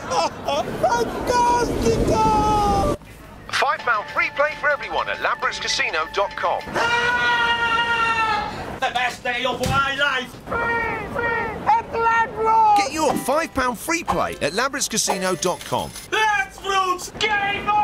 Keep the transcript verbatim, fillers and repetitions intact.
Fantastico! five pound free play for everyone at ladbrokes casino dot com. The best day of my life! Free, free, at Ladbrokes! Get your five pound free play at ladbrokes casino dot com. Let's Fruits, game on!